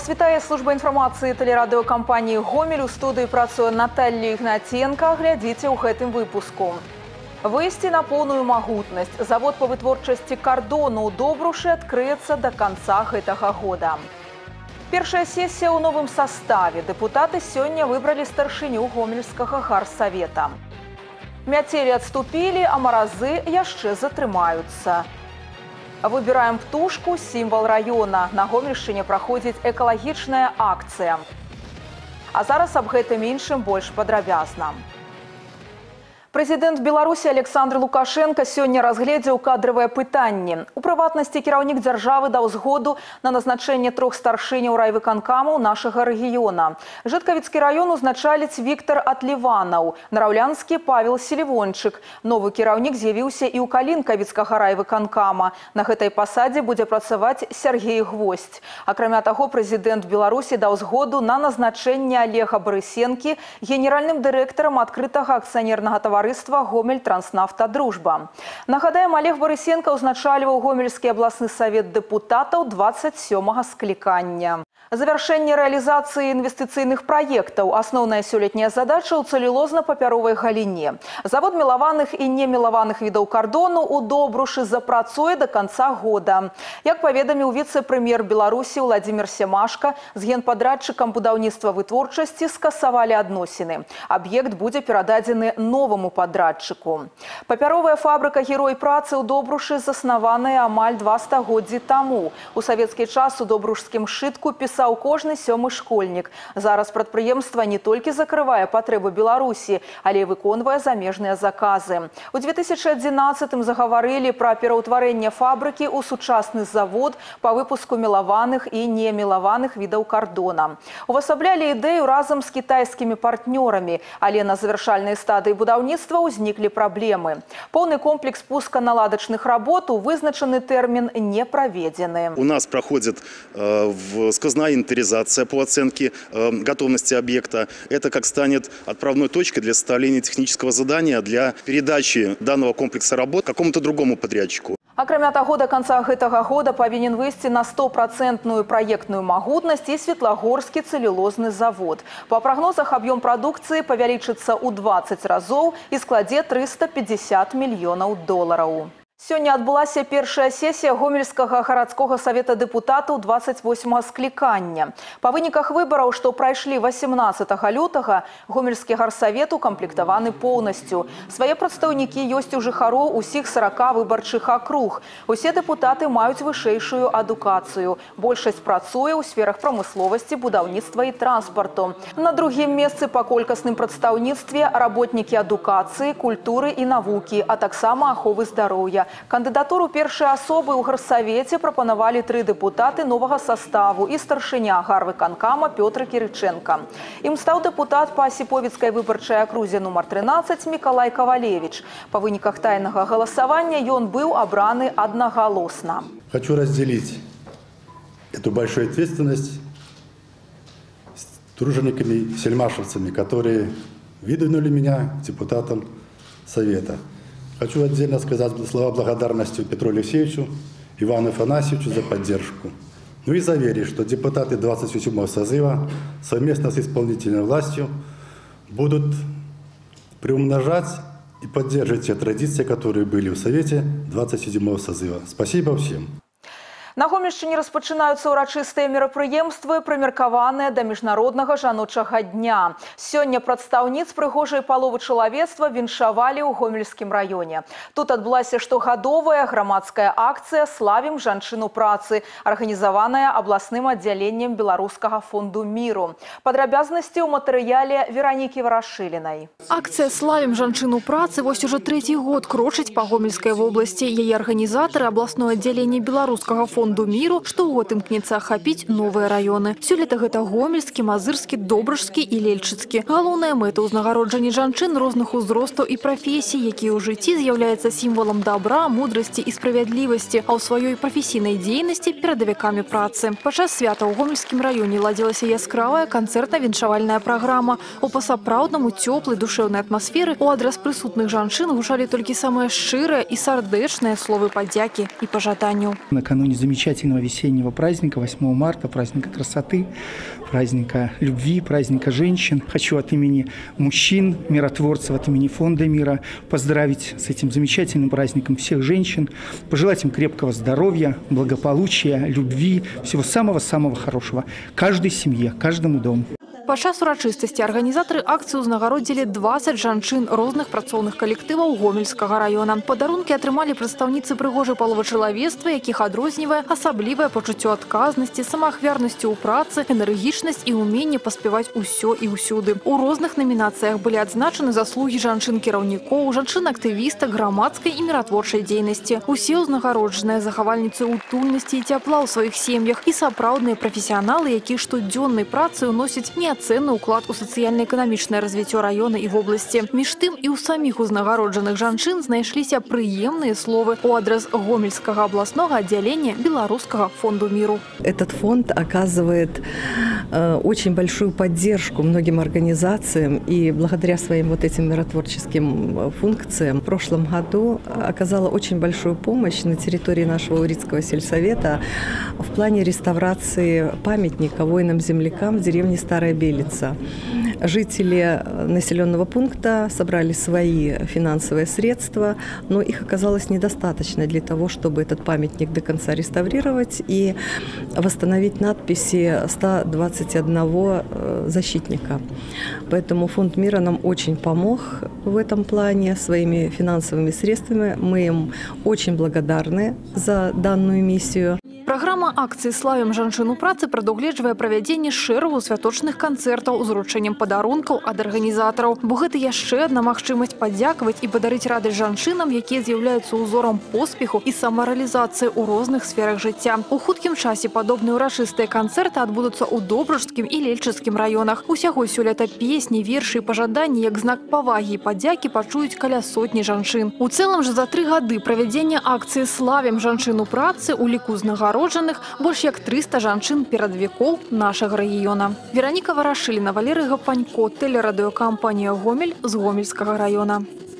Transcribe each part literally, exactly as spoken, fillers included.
Вас вітае служба інфармацыі тэлерадыёкампаніі «Гомель». У студыі працуе Наталья Ігнатенко. Глядзіце ў гэтым выпуску. Выйсці на поўную магутнасць. Завод па вытворчасці кардону ў Добрушы адкрыецца да канца гэтага года. Першая сесія ў новым саставе. Дэпутаты сёння выбралі старшыню гомельскага гарсавета. Мяцелі адступілі, а маразы яшчэ затрымаюцца. Выбираем птушку, символ района. На Гомельшчыне праходзіць экалагічная акцыя. А зараз аб гэтым іншым больш падрабязна. Прэзідэнт Беларусі Александр Лукашенко сёння разгледзеў кадравыя пытанні. У прыватнасці кіраўнік дзяржавы даў згоду на назначэнне трох старшыняў райвыканкамаў нашага рэгіёна. Жыткавіцкі раён узначаліць Віктор Атливанаў, Нараўлянскі Павел Селівончык. Новы кіраўнік з'явіўся і ў Калінкавіцкага райвыканкама. На гэтай пасадзе будзе працаваць Сергей Гвоздь. Акрамя таго, прэзідэнт Беларусі даў згоду на назначэнне Олега Барысенкі генеральным дырэктарам адкрытага акцыянернага таварыства Гомель Транснафта Дружба. Нагадаем, Олег Барысенко узначальваў Гомельскі абласны савет дэпутатаў дваццаць сёмага склікання. Завяршэнне рэалізацыі інвестыцыйных праектаў. Асноўная сёлетняя задача ў цэлюлозна-папяровай галіне. Завод мелаваных і немелаваных відаў кардону ў Добрушы запрацуе да канца года. Як паведаміў віцэ-прэм'ер Беларусі Владзімір Семашка, з генпадрадчыкам будаўніцтва вытворчасці скасавалі адносіны. Аб'ект будзе перададзены новаму падрадчыку. Папяровая фабрыка «Герой працы» ў Добрушы заснаваная амаль два стагоддзі таму. У савецкі час у добрушскім шытку пісаў кожны сёмы школьнік. Зараз прадпрыемства не толькі закрывае патрэбы Беларусі, але і выконвае замежныя заказы. У две тысячы адзінаццатым загаварылі пра пераўтварэнне фабрыкі ў сучасны завод па выпуску мелаваных і немелаваных відаў кардона. Увасаблялі ідэю разам з кітайскімі партнёрамі, але на завяршальнай стадыі будаўніцтва ўзніклі праблемы. Поўны комплекс пусканаладачных работ у вызначаны тэрмін не праведзены. У нас проходит э, сквозная инвентаризация по оценке э, готовности объекта. Это как станет отправной точкой для составления технического задания для передачи данного комплекса работ какому-то другому подрядчику. Акрамя таго, да канца гэтага года павінен выйсці на стопроцентную праектную магутнасць і Светлагорскі цэлюлозны завод. Па прагнозах, аб'ём прадукцыі павялічыцца ў дваццаць разоў і складзе трыста пятьдесят мільёнаў долараў. Сёння адбылася першая сесія Гомельскага гарадскога савета дэпутатаў дваццаць восьмага склікання. Па выніках выбараў, што прайшлі васемнаццатага лютага, Гомельскі гарсавет укамплектаваны поўнасцю. Свае прадстаўнікі ёсць у жыхароў усіх сарака выбарчых акруг. Усе дэпутаты маюць вышэйшую адукацыю. Большасць працуе ў сферах прамысловасці, будаўніцтва і транспарту. На другім месцы па колькасным прадстаўніцтве работнікі адукацыі, культуры і навукі, а таксама аховы здароўя. Кандыдатуру першай асобы ў гарсавеце прапанавалі тры дэпутаты новага саставу і старшыня гарвыканкама Пётр Кірыченка. Ім стаў дэпутат па Асіповіцкай выбарчай акрузе нумар трынаццаць Мікалай Кавалевіч. Па выніках тайнага галасавання ён быў абраны аднагалосна. Хочу разделить эту большую ответственность с тружениками, сельмашевцами, которые выдвинули меня депутатом совета. Хочу отдельно сказать слова благодарности Петру Алексеевичу, Ивану Афанасьевичу за поддержку. Ну и заверить, что депутаты двадцать седьмого созыва совместно с исполнительной властью будут приумножать и поддерживать те традиции, которые были в Совете двадцать седьмого созыва. Спасибо всем. На Гомельшчыне распачынаюцца ўрачыстыя мерапрыемствы, прымеркаваныя да міжнароднага жаночага дня. Сёння прадстаўніц прыгожай паловы чалавецтва віншавалі ў Гомельскім раёне. Тут адбылася штогадовая грамадская акцыя «Славім жанчыну працы», арганізаваная абласным аддзяленнем Беларускага фонду міру. Падрабязнасці ў матэрыяле Веранікі Варашылінай. Акцыя «Славім жанчыну працы» вось ужо трэці год крочыць па Гомельскай вобласці. Яе арганізатары абласное аддзяленне Беларускага фонду Фонду міру штогод імкнецца ахапіць новыя раёны. Сёлета гэта Гомельскі, Мазырскі, Добрышскі і Лельчыцкі. Галоўная мэта ўзнагароджання жанчын розных узростаў і прафесій, якія ў жыцці з'яўляецца сімвалам добра, мудрасці і справядлівасці, а ў сваёй прафесійнай дзейнасці перадавікамі працы. Падчас свята ў Гомельскім раёне ладзілася яскравая канцэртна-віншавальная праграма. У па-сапраўднаму цёплай душэўнай атмасферы у адрас прысутных жанчын гучалі толькі самыя шчырыя і сардэчныя словы падзякі і пажаданняў. Накануне замечательного весеннего праздника, восьмого марта, праздника красоты, праздника любви, праздника женщин. Хочу от имени мужчин, миротворцев, от имени Фонда мира поздравить с этим замечательным праздником всех женщин, пожелать им крепкого здоровья, благополучия, любви, всего самого-самого хорошего каждой семье, каждому дому. Падчас урачыстасці арганізатары акцыі ўзнагародзілі дваццаць жанчын розных працоўных калектываў Гомельскага района. Падарункі атрымалі прадстаўніцы прыгожай паловы чалавецтва, якіх адрознівае асаблівае пачуццё адказнасці, самаахвярнасці ў працы, энергічнасць і ўменне паспяваць усё і ўсюды. У розных намінацыях былі адзначаны заслугі жанчын-кіраўнікоў, жанчын-актывістак, грамадскай і міратворчай дзейнасці. Усе ўзнагароджаныя захавальніцы утульнасці і цяпла ў сваіх сем'ях і сапраўдныя прафесіяналы, якія штодзённай працай уносяць не ценны ўклад у сацыяльна-эканамічнае развіццё района і вобласці. Між тым і ў саміх узнагароджаных жанчын знайшліся прыемныя словы у адрес Гомельскага областного отделения Белорусского фонду миру. Этот фонд оказывает э, очень большую поддержку многим организациям, и благодаря своим вот этим миротворческим функциям в прошлом году оказала очень большую помощь на территории нашего Урицкого сельсовета в плане реставрации памятника воинам-землякам в деревне Старая Белица. Жители населенного пункта собрали свои финансовые средства, но их оказалось недостаточно для того, чтобы этот памятник до конца реставрировать и восстановить надписи ста двадцати одного защитника. Поэтому Фонд мира нам очень помог в этом плане своими финансовыми средствами. Мы им очень благодарны за данную миссию. Праграма акцыі «Славім жанчыну працы» прадугледжвае правядзенне шэрагу святочных канцэртаў з уручэннем падарункаў ад арганізатараў. Бо гэта яшчэ адна магчымасць падзякаваць і падарыць радасць жанчынам, якія з'яўляюцца ўзорам поспеху і самарэалізацыі ў розных сферах жыцця. У хуткім часе падобныя ўрачыстыя канцэрты адбудуцца ў Добружскім і Лельчыцкім раёнах. Усяго сёлета песні, вершы і пажаданні як знак павагі і падзякі пачуюць каля сотні жанчын. У цэлым жа за тры гады правядзення акцыі «Славім жанчыну працы» у ліку знагароджаных больш як трыста жанчын перадвікоў нашага рэгіёна. Вераніка Варашыліна, Валерый Гапанько, тэлерадыёкампанія «Гомель» з Гомельскага района.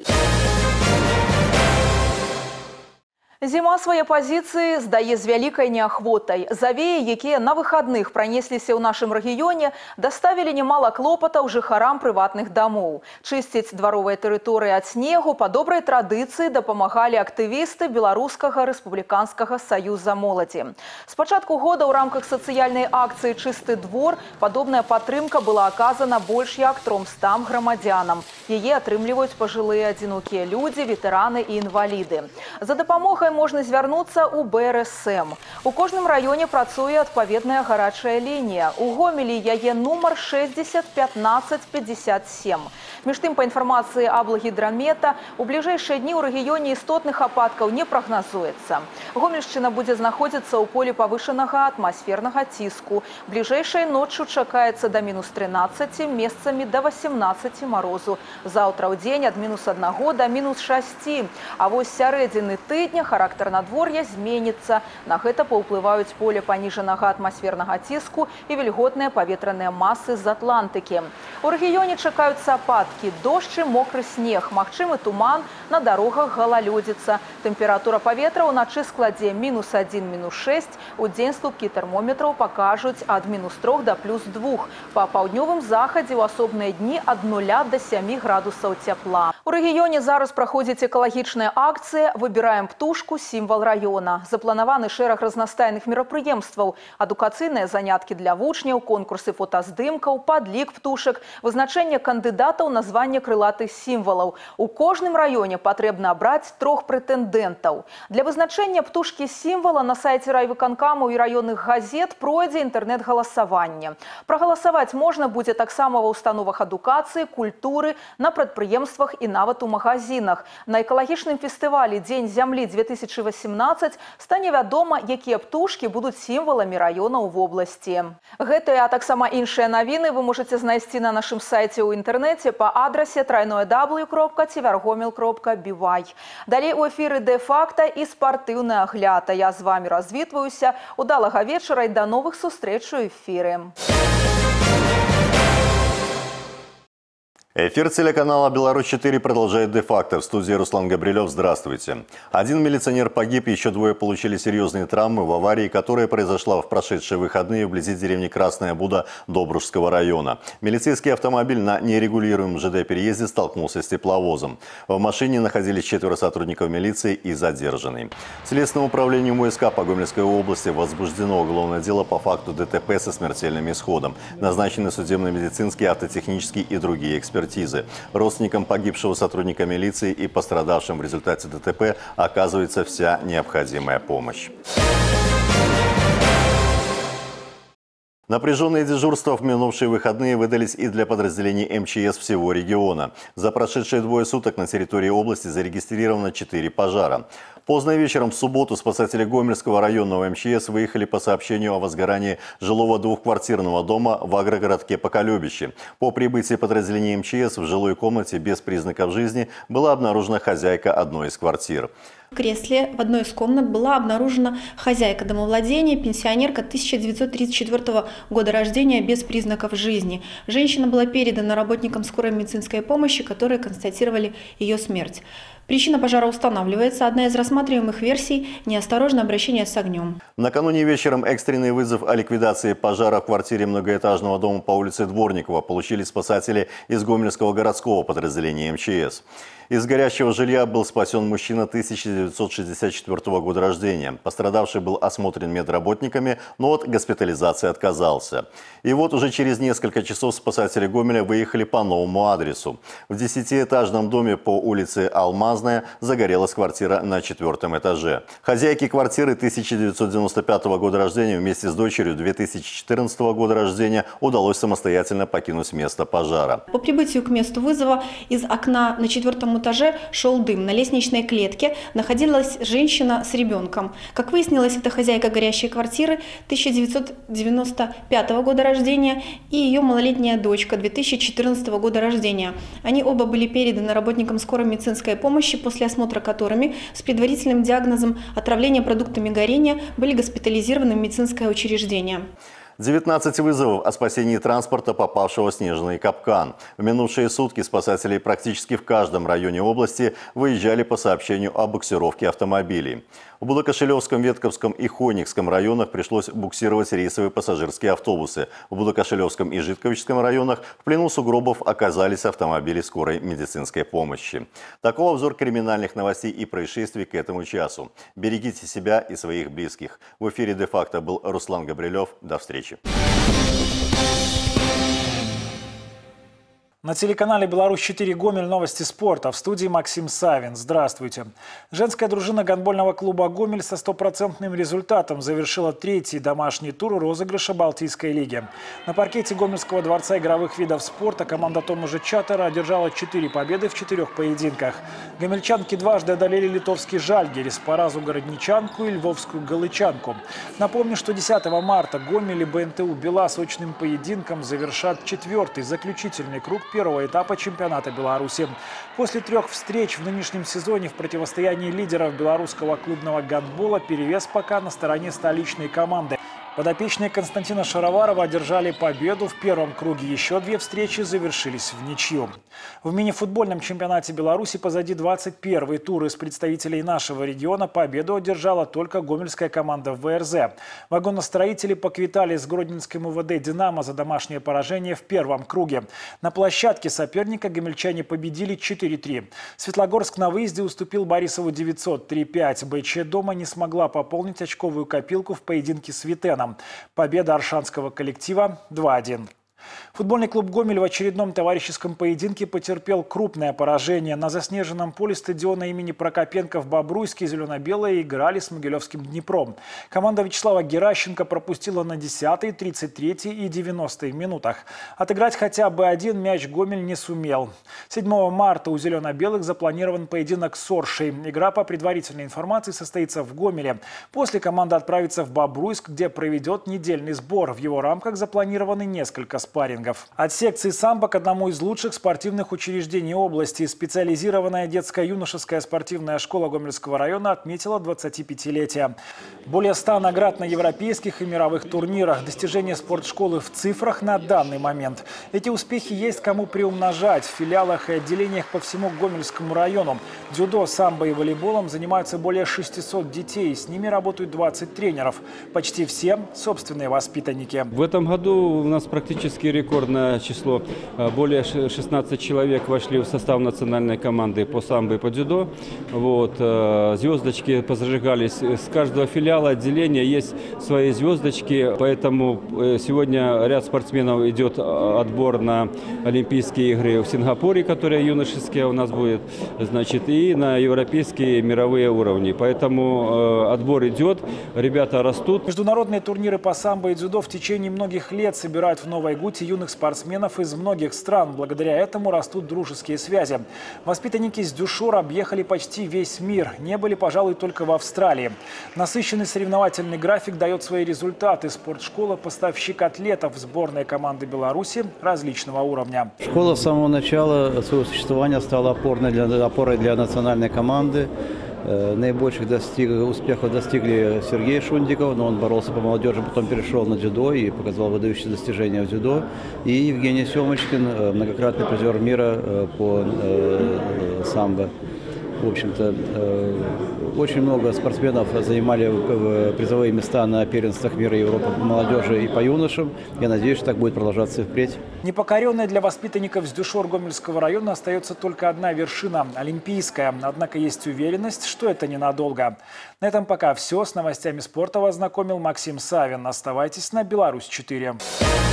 Зіма свае пазіцыі здае з вялікай неахвотай. Завеі, якія на выхадных пранесліся ў нашым рэгіёне, даставілі немала клопатаў жыхарам прыватных дамоў. Чысціць дваровыя тэрыторыі ад снегу па добрай традыцыі дапамагалі актывісты Беларускага рэспубліканскага саюза моладзі. З пачатку года ў рамках сацыяльнай акцыі «Чысты двор» падобная падтрымка была аказана больш як трёмстам грамадзянам. Яе атрымліваюць пажылыя адзінокія людзі, ветэраны і інваліды. За дапамогай можна звярнуцца ў бэ эр эс эм. У кожным раёне працуе адпаведная гарачая лінія. У Гомелі яе нумар шэсцьдзесят пятнаццаць пятьдесят семь. Між тым, па інфармацыі аблагідрамета, у бліжэйшыя дні ў рэгіёне істотных ападкаў не прагназуецца. Гомельшчына будзе знаходзіцца ў полі павышанага атмасфернага ціску. Бліжэйшай ноччу чакаецца да мінус трынаццаці, месцамі да васемнаццаці марозу. Заўтра ў дзень ад мінус аднаго да мінус шасці. А вось сярэдзіны тыдня характар надвор'я зменіцца. На гэта паўплываюць поле паніжанага атмасфернага ціску і вільготныя паветраныя масы з Атлантыкі. У рэгіёне чакаюцца ападкі, дождж і мокры снег, магчымы туман, на дарогах галалёдзіца. Тэмпература паветра ўначы складзе мінус адзін, мінус шэсць, у дзень слупкі тэрмометраў пакажуць ад мінус трох да плюс двух. Па паўднёвым захадзе ў асобныя дні ад нуля да сямі градусаў цяпла. У рэгіёне зараз праходзіць экалагічная акцыя «Выбіраем птушку» сімвал раёна. Запланаваны шэраг разнастайных мерапрыемстваў, адукацыйныя заняткі для вучняў, конкурсы фотаздымкаў, падлік птушак, вызначэнне кандыдатаў на званне крылатых сімвалаў. У кожным раёне патрэбна абраць трох прэтэндэнтаў. Для вызначэння птушкі сімвала на сайце райвыканкамаў і раённых газет пройдзе інтэрнэт-галасаванне. Прагаласаваць можна будзе таксама ва ўстановах адукацыі, культуры, на прадпрыемствах і нават у магазинах. На экалагічным фестывалі «Дзень зямлі две тысячи восемнадцать» стане вядома, якія птушкі будуць сімваламі раёна ў вобласці. Гэтыя, а таксама іншыя навіны вы можаце знайсці на нашым сайце ў інтэрнэце па адрасе трайное дабл ю кропка цівергомел кропка бі вай. Далей у эфіры «Дэ-факта» і спартыўны агляд. А я з вами развітваюся. Удалага вечара і да новых сустрэч у эфіры. Эфир телеканала «Беларусь четыре» продолжает де-факто. В студии Руслан Габрилев. Здравствуйте. Один милиционер погиб, еще двое получили серьезные травмы в аварии, которая произошла в прошедшие выходные вблизи деревни Красная Буда Добружского района. Милицейский автомобиль на нерегулируемом ЖД-переезде столкнулся с тепловозом. В машине находились четверо сотрудников милиции и задержанный. Следственному управлению МУСК по Гомельской области возбуждено уголовное дело по факту ДТП со смертельным исходом. Назначены судебно-медицинские, автотехнические и другие эксперты. Родственникам погибшего сотрудника милиции и пострадавшим в результате ДТП оказывается вся необходимая помощь. Напряженные дежурства в минувшие выходные выдались и для подразделений эм че эс всего региона. За прошедшие двое суток на территории области зарегистрировано четыре пожара. Поздно вечером в субботу спасатели Гомельского районного эм че эс выехали по сообщению о возгорании жилого двухквартирного дома в агрогородке Поколебище. По прибытии подразделений эм че эс в жилой комнате без признаков жизни была обнаружена хозяйка одной из квартир. В кресле в одной из комнат была обнаружена хозяйка домовладения, пенсионерка тысяча девятьсот тридцать четвёртого года рождения без признаков жизни. Женщина была передана работникам скорой медицинской помощи, которые констатировали ее смерть. Причина пожара устанавливается. Одна из рассматриваемых версий – неосторожное обращение с огнем. Накануне вечером экстренный вызов о ликвидации пожара в квартире многоэтажного дома по улице Дворникова получили спасатели из Гомельского городского подразделения эм че эс. Из горящего жилья был спасен мужчина тысяча девятьсот шестьдесят четвёртого года рождения. Пострадавший был осмотрен медработниками, но от госпитализации отказался. И вот уже через несколько часов спасатели Гомеля выехали по новому адресу. В десятиэтажном доме по улице Алмазная загорелась квартира на четвертом этаже. Хозяйке квартиры тысяча девятьсот девяносто пятого года рождения вместе с дочерью две тысячи четырнадцатого года рождения удалось самостоятельно покинуть место пожара. По прибытию к месту вызова из окна на четвертом этаже шел дым. На лестничной клетке находилась женщина с ребенком. Как выяснилось, это хозяйка горящей квартиры тысяча девятьсот девяносто пятого года рождения и ее малолетняя дочка две тысячи четырнадцатого года рождения. Они оба были переданы работникам скорой медицинской помощи, после осмотра которыми с предварительным диагнозом отравления продуктами горения были госпитализированы в медицинское учреждение. девятнадцать вызовов о спасении транспорта, попавшего в снежный капкан. В минувшие сутки спасатели практически в каждом районе области выезжали по сообщению о буксировке автомобилей. В Будокошелевском, Ветковском и Хойникском районах пришлось буксировать рейсовые пассажирские автобусы. В Будокошелевском и Житковичском районах в плену сугробов оказались автомобили скорой медицинской помощи. Таков обзор криминальных новостей и происшествий к этому часу. Берегите себя и своих близких. В эфире де-факто был Руслан Габрилев. До встречи. На телеканале «Беларусь четыре» Гомель новости спорта. В студии Максим Савин. Здравствуйте. Женская дружина гандбольного клуба «Гомель» со стопроцентным результатом завершила третий домашний тур розыгрыша Балтийской лиги. На паркете Гомельского дворца игровых видов спорта команда Томажа Чатера одержала четыре победы в четырех поединках. Гомельчанки дважды одолели литовский «Жальгирис», Паразу городничанку и львовскую «Галичанку». Напомню, что десятого марта Гомель и бэ эн тэ у «Бела» сочным поединком завершат четвертый заключительный круг первого этапа чемпионата Беларуси. После трех встреч в нынешнем сезоне в противостоянии лидеров белорусского клубного гандбола перевес пока на стороне столичной команды. Подопечные Константина Шароварова одержали победу в первом круге. Еще две встречи завершились в ничью. В мини-футбольном чемпионате Беларуси позади двадцать первый тур. Из представителей нашего региона победу одержала только гомельская команда вэ эр зэ. Вагоностроители поквитали с Гродненским у вэ дэ «Динамо» за домашнее поражение в первом круге. На площадке соперника гомельчане победили четыре три. Светлогорск на выезде уступил Борисову девятьсот три пять. бэ че дома не смогла пополнить очковую копилку в поединке с Витеном. Победа аршанского коллектива два один. Футбольный клуб «Гомель» в очередном товарищеском поединке потерпел крупное поражение. На заснеженном поле стадиона имени Прокопенко в Бобруйске зелено-белые играли с Могилевским «Днепром». Команда Вячеслава Геращенко пропустила на десятой, тридцать третьей и девяностой минутах. Отыграть хотя бы один мяч «Гомель» не сумел. седьмого марта у зелено-белых запланирован поединок с Оршей. Игра по предварительной информации состоится в Гомеле. После команда отправится в Бобруйск, где проведет недельный сбор. В его рамках запланированы несколько спектаклей. спаррингов. От секции самбо к одному из лучших спортивных учреждений области. Специализированная детско-юношеская спортивная школа Гомельского района отметила двадцатипятилетие. Более ста наград на европейских и мировых турнирах. Достижения спортшколы в цифрах на данный момент. Эти успехи есть кому приумножать. В филиалах и отделениях по всему Гомельскому району дзюдо, самбо и волейболом занимаются более шестисот детей. С ними работают двадцать тренеров. Почти все собственные воспитанники. В этом году у нас практически рекордное число. Более шестнадцати человек вошли в состав национальной команды по самбо и по дзюдо. Вот. Звездочки позажигались. С каждого филиала отделения есть свои звездочки. Поэтому сегодня ряд спортсменов идет отбор на Олимпийские игры в Сингапуре, которые юношеские у нас будет, значит, и на европейские мировые уровни. Поэтому э, отбор идет, ребята растут. Международные турниры по самбо и дзюдо в течение многих лет собирают в Новой Гуте юных спортсменов из многих стран. Благодаря этому растут дружеские связи. Воспитанники из Дюшора объехали почти весь мир. Не были, пожалуй, только в Австралии. Насыщенный соревновательный график дает свои результаты. Спортшкола – поставщик атлетов в сборной команды Беларуси различного уровня. Школа с самого начала своего существования стала опорной для, опорой для национальной команды. Наибольших достиг, успехов достигли Сергей Шундиков, но он боролся по молодежи, потом перешел на дзюдо и показал выдающиеся достижения в дзюдо. И Евгений Семочкин, многократный призер мира по самбо. В общем-то, очень много спортсменов занимали призовые места на первенствах мира и Европы по молодежи и по юношам. Я надеюсь, что так будет продолжаться и впредь. Непокоренной для воспитанников с Дюшор Гомельского района остается только одна вершина – олимпийская. Однако есть уверенность, что это ненадолго. На этом пока все. С новостями спорта вас знакомил Максим Савин. Оставайтесь на Беларусь четыре.